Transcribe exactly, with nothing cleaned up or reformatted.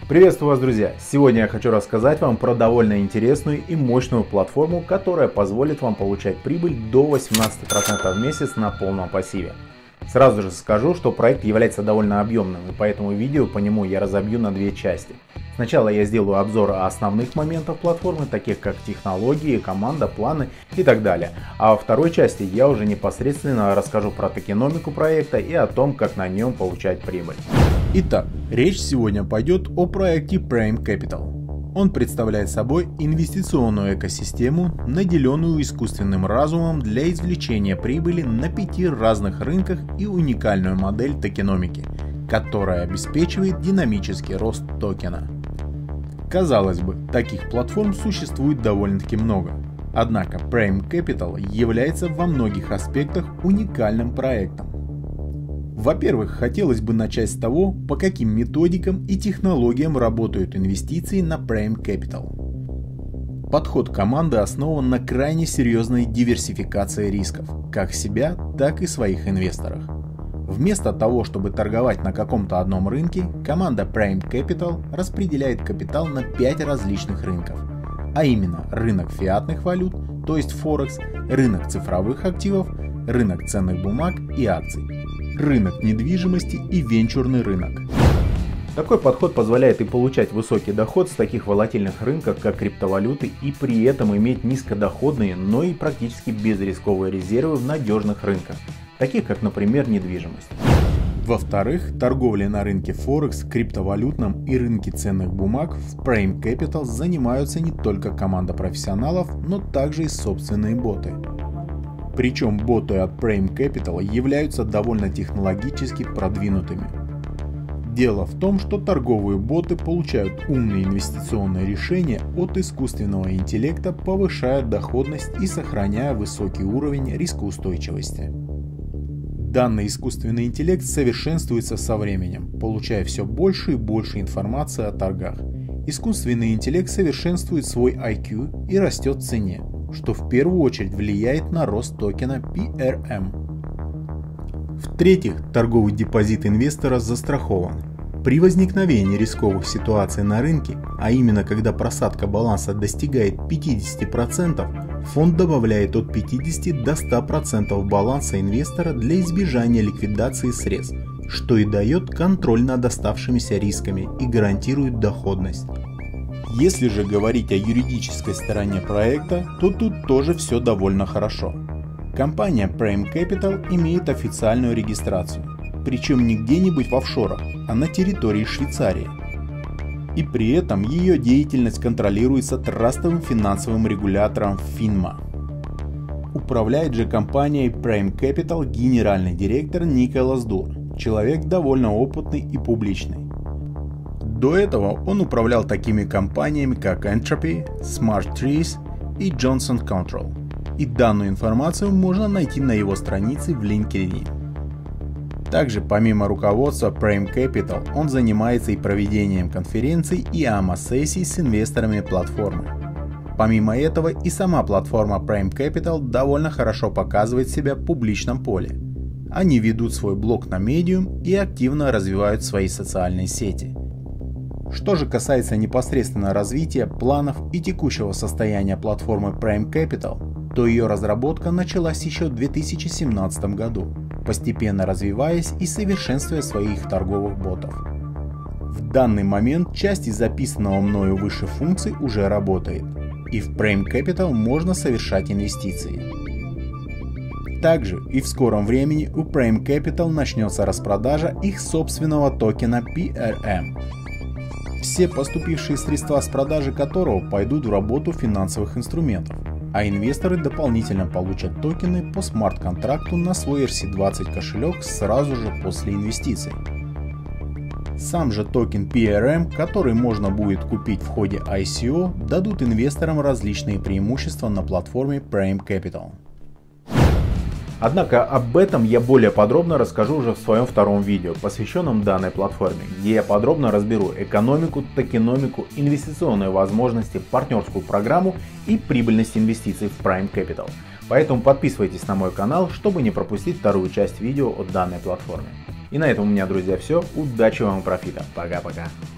Приветствую вас, друзья! Сегодня я хочу рассказать вам про довольно интересную и мощную платформу, которая позволит вам получать прибыль до восемнадцати процентов в месяц на полном пассиве. Сразу же скажу, что проект является довольно объемным, и поэтому видео по нему я разобью на две части. Сначала я сделаю обзор основных моментов платформы, таких как технологии, команда, планы и так далее. А во второй части я уже непосредственно расскажу про токеномику проекта и о том, как на нем получать прибыль. Итак, речь сегодня пойдет о проекте Prime Capital. Он представляет собой инвестиционную экосистему, наделенную искусственным разумом для извлечения прибыли на пяти разных рынках и уникальную модель токеномики, которая обеспечивает динамический рост токена. Казалось бы, таких платформ существует довольно-таки много. Однако Prime Capital является во многих аспектах уникальным проектом. Во-первых, хотелось бы начать с того, по каким методикам и технологиям работают инвестиции на Prime Capital. Подход команды основан на крайне серьезной диверсификации рисков, как себя, так и своих инвесторов. Вместо того, чтобы торговать на каком-то одном рынке, команда Prime Capital распределяет капитал на пять различных рынков, а именно рынок фиатных валют, то есть Форекс, рынок цифровых активов, рынок ценных бумаг и акций, рынок недвижимости и венчурный рынок. Такой подход позволяет и получать высокий доход с таких волатильных рынков, как криптовалюты, и при этом иметь низкодоходные, но и практически безрисковые резервы в надежных рынках, таких как, например, недвижимость. Во-вторых, торговлей на рынке Форекс, криптовалютном и рынке ценных бумаг в Prime Capital занимаются не только команда профессионалов, но также и собственные боты. Причем боты от Prime Capital являются довольно технологически продвинутыми. Дело в том, что торговые боты получают умные инвестиционные решения от искусственного интеллекта, повышая доходность и сохраняя высокий уровень рискоустойчивости. Данный искусственный интеллект совершенствуется со временем, получая все больше и больше информации о торгах. Искусственный интеллект совершенствует свой ай кью и растет в цене, что в первую очередь влияет на рост токена пи эр эм. В-третьих, торговый депозит инвестора застрахован. При возникновении рисковых ситуаций на рынке, а именно когда просадка баланса достигает пятидесяти процентов, фонд добавляет от пятидесяти до ста процентов баланса инвестора для избежания ликвидации средств, что и дает контроль над оставшимися рисками и гарантирует доходность. Если же говорить о юридической стороне проекта, то тут тоже все довольно хорошо. Компания Prime Capital имеет официальную регистрацию, причем не где-нибудь в офшорах, а на территории Швейцарии. И при этом ее деятельность контролируется трастовым финансовым регулятором финма. Управляет же компанией Prime Capital генеральный директор Николас Дур, человек довольно опытный и публичный. До этого он управлял такими компаниями, как Entropy, Smart Trees и Johnson Control. И данную информацию можно найти на его странице в LinkedIn. Также, помимо руководства Prime Capital, он занимается и проведением конференций и АМА-сессий с инвесторами платформы. Помимо этого, и сама платформа Prime Capital довольно хорошо показывает себя в публичном поле. Они ведут свой блог на Medium и активно развивают свои социальные сети. Что же касается непосредственно развития, планов и текущего состояния платформы Prime Capital, то ее разработка началась еще в две тысячи семнадцатом году, постепенно развиваясь и совершенствуя своих торговых ботов. В данный момент часть из записанного мною выше функций уже работает, и в Prime Capital можно совершать инвестиции. Также и в скором времени у Prime Capital начнется распродажа их собственного токена пи эр эм. Все поступившие средства с продажи которого пойдут в работу финансовых инструментов, а инвесторы дополнительно получат токены по смарт-контракту на свой эр си двадцать кошелек сразу же после инвестиций. Сам же токен пи эр эм, который можно будет купить в ходе ай си о, дадут инвесторам различные преимущества на платформе Prime Capital. Однако об этом я более подробно расскажу уже в своем втором видео, посвященном данной платформе, где я подробно разберу экономику, токеномику, инвестиционные возможности, партнерскую программу и прибыльность инвестиций в Prime Capital. Поэтому подписывайтесь на мой канал, чтобы не пропустить вторую часть видео о данной платформе. И на этом у меня, друзья, все. Удачи вам и профита. Пока-пока.